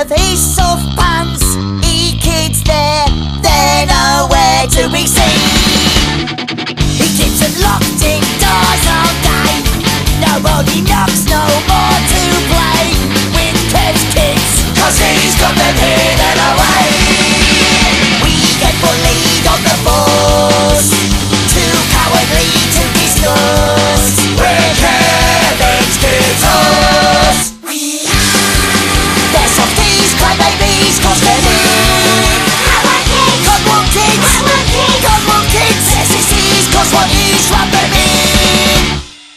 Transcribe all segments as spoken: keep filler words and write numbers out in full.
of his soft pants. E kids there, they're nowhere to be seen. He keeps them locked indoors all day. Nobody knocks, no more to play with Kev's kids, 'cause he's got them hidden away. We get bullied on the force, too cowardly to discuss. We're Kevin's kids, us. They're softies, crybabies, 'cause they're mean. God want kids, God want kids. S E Cs, 'cause what is rub them in.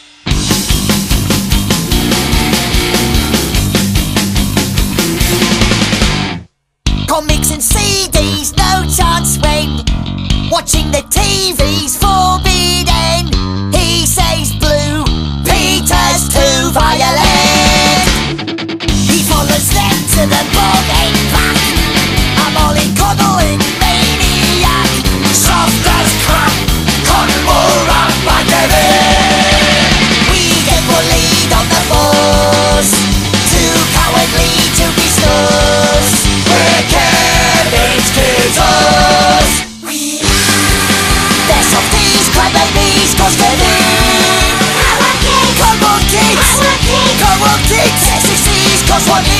Comics and C Ds, no chance when watching the T V's forbidden. He says blue, Peter's too violent. He follows them to the bog and back. I'm all in cuddling maniac. Soft as crap, cotton wool wrap by Kevin. We get bullied on the force, too cowardly to discuss. We're Kevin's kids, us. They're softies, crybabies, 'cause they're mean. God want kids, God want kids. S E Cs, 'cause what